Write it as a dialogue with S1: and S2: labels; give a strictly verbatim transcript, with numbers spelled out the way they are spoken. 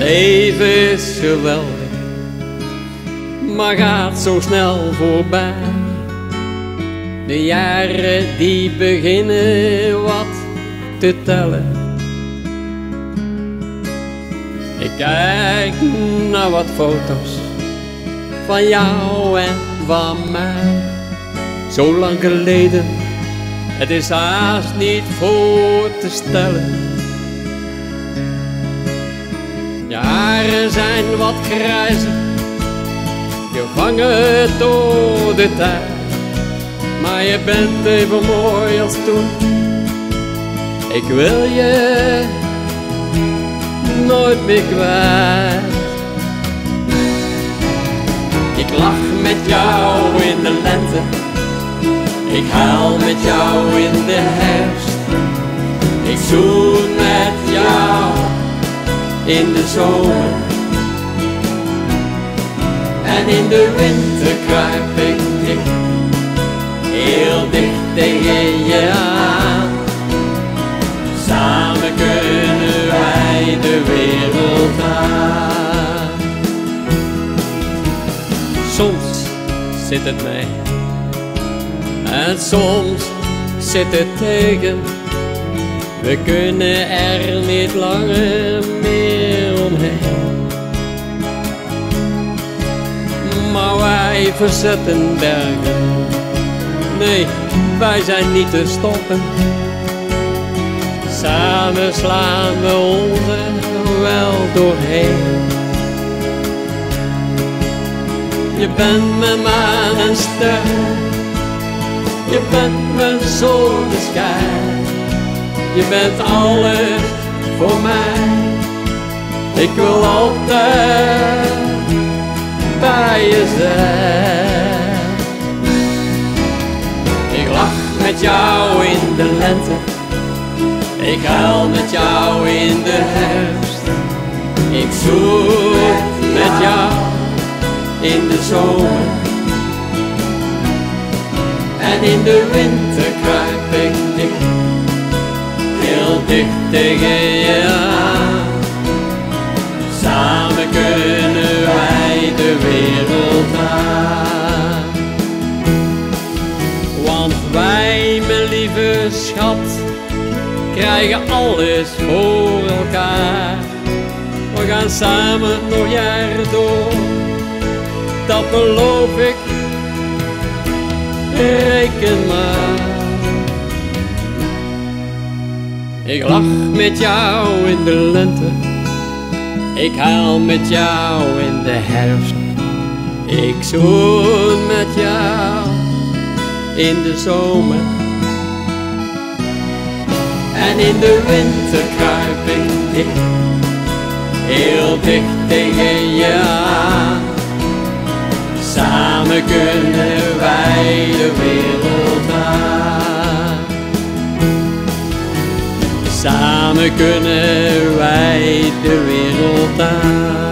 S1: leven is geweldig, maar gaat zo snel voorbij. De jaren die beginnen wat te tellen. Ik kijk naar wat foto's van jou en van mij. Zo lang geleden, het is haast niet voor te stellen. Je haren zijn wat grijzer, gevangen door de tijd. Maar je bent even mooi als toen. Ik wil je nooit meer kwijt. Ik lach met jou in de lente, ik huil met jou in de herfst. Ik zoen met jou in de zomer, en in de winter kruip ik dicht, heel dicht tegen je aan. Samen kunnen wij de wereld aan. Soms zit het mee en soms zit het tegen. We kunnen er niet langer meer omheen. Maar wij verzetten bergen, nee, wij zijn niet te stoppen. Samen slaan we ons er wel doorheen. Je bent mijn maan en ster, je bent mijn zonneschijn. Je bent alles voor mij, ik wil altijd bij je zijn. Ik lach met jou in de lente, ik huil met jou in de herfst. Ik zoen met jou in de zomer, en in de winter kruip ik dicht, heel dicht tegen je aan. Samen kunnen wij de wereld aan. Want wij, mijn lieve schat, krijgen alles voor elkaar. We gaan samen nog jaren door, dat beloof ik, reken maar. Ik lach met jou in de lente, ik huil met jou in de herfst. Ik zoen met jou in de zomer, en in de winter kruip ik dicht, heel dicht tegen je aan. Samen kunnen wij de wereld aan. Samen kunnen wij de wereld aan.